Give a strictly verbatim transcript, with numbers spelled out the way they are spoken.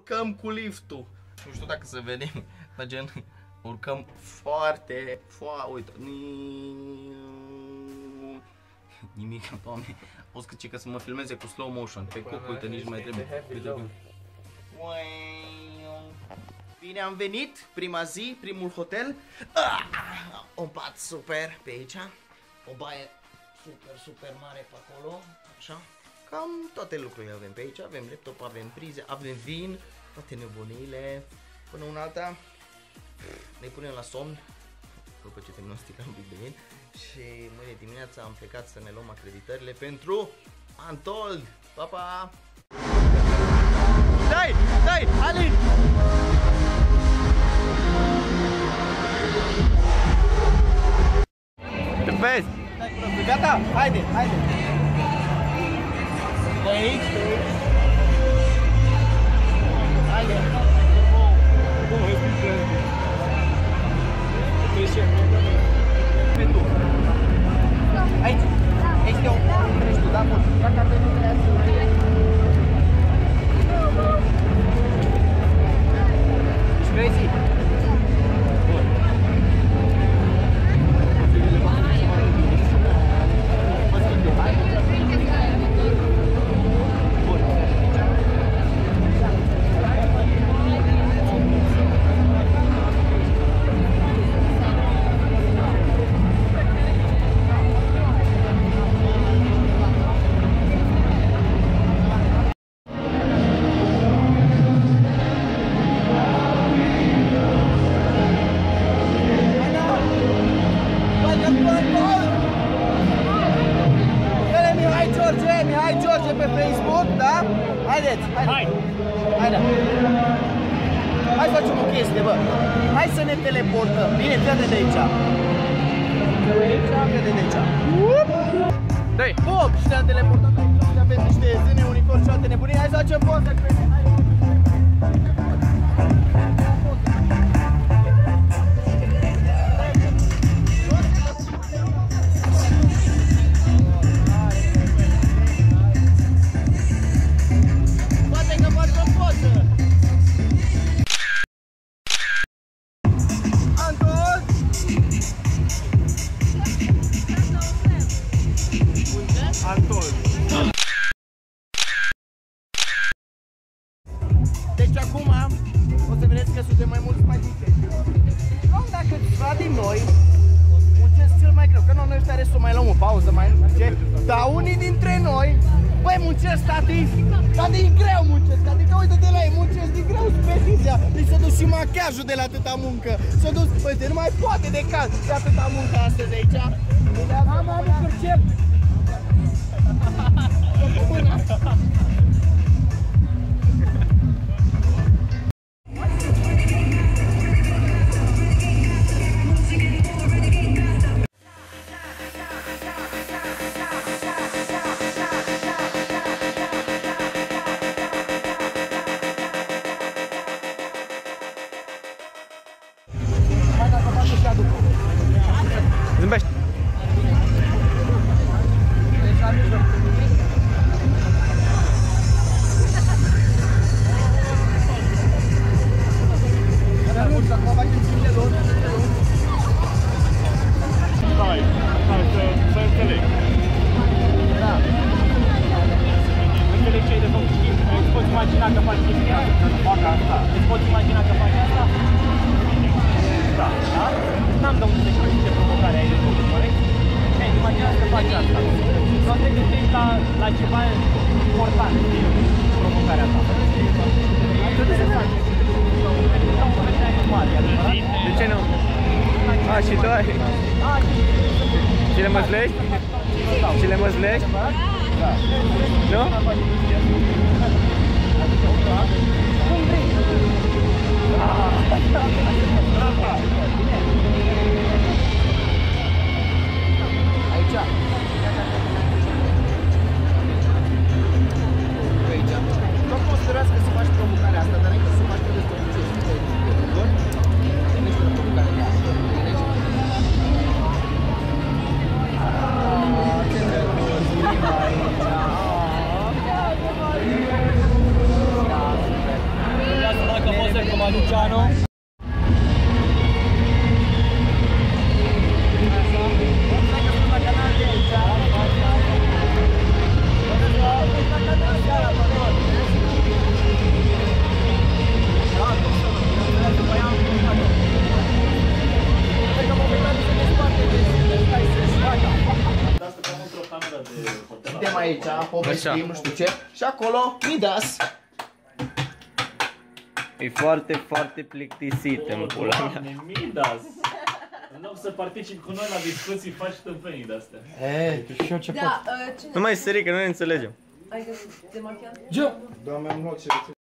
urcăm cu liftul. Nu știu dacă să vedem, dar gen, urcăm foarte, foarte, uite. Nimic, doamne. O să zice că să mă filmeze cu slow motion. Pe cuc, uite, nici nu mai trebuie. Bine am venit, prima zi, primul hotel. Ah, un pat super pe aici. O baie super, super mare pe acolo. Așa. Cam toate lucrurile avem pe aici. Avem laptop, avem prize, avem vin. Toate nebunile. Până una alta ne punem la somn după ce terminăm sticla un pic de vin. Și mâine dimineața am plecat să ne luăm acreditările pentru Untold. Pa, pa! Dai, dai, Alin! Te vezi? Gata? Haide, haide! De aici, de aici. Haide! Aici, aici te-o treci tu, da? Bun. Gata, te lucrează. Ești crazy? Bun. Mă schimb eu, hai? Bun. Pe Facebook, da? Haideți, haideți. Hai. Haide. Hai să facem o chestie, bă. Hai să ne teleportăm. Bine, crede de aici. De aici, crede de aici. Dă-i. Bum! Și ne-am teleportat aici. Și avem niște zâne, unicorni și alte nebunii. Hai să facem poză, crede. Hai. Deci acum o să vedeți că suntem mai mulți mai diferi. Luăm dacă câțiva din noi muncesc cel mai greu, că nu, noi ăștia restul mai luăm o pauză, mai nu știu ce. Dar unii dintre noi, băi, muncesc, tati, dar din greu muncesc, adică uite-te la ei, muncesc din greu spetizia. Li s-a dus și machiajul de la atâta muncă. S-a dus, uite, nu mai poate de caz de atâta muncă astăzi aici. Am avut percep. Zâmbește! Hai, hai să, să înțeleg. Da. Înțeleg ce ai de făcut. Îți poți imagina că faci chestia asta. Îți poți imagina că faci asta? Da, da? N-am de unde să știu ce provocare ai de făcut, corect? Ei, imaginați că faci asta. Nu te gândești la, la ceva important din provocarea ta. Trebuie să faci. De ce nu? A, și tu ai? Și le măslești? Și le măslești? Da. Nu? Cum vrei? Aici. Aici. Nu poți să vrească să faci provocarea asta, dar înainte să faci trebuie să muncești. Bun? Nu este o provocare de asta. Ce nervos, aici. Scuze cu Manuciano. Suntem aici, povestim, nu știu ce. Și acolo, Midas. E foarte, foarte plictisit în pula mea. Doamne, Midas! În loc să participi cu noi la discuții, faci tâmpenii de-astea. E, și eu ce Da, uh, cine? Nu mai sări că nu ne înțelegem. Ai găsit demachiat? Doamne, am luat ce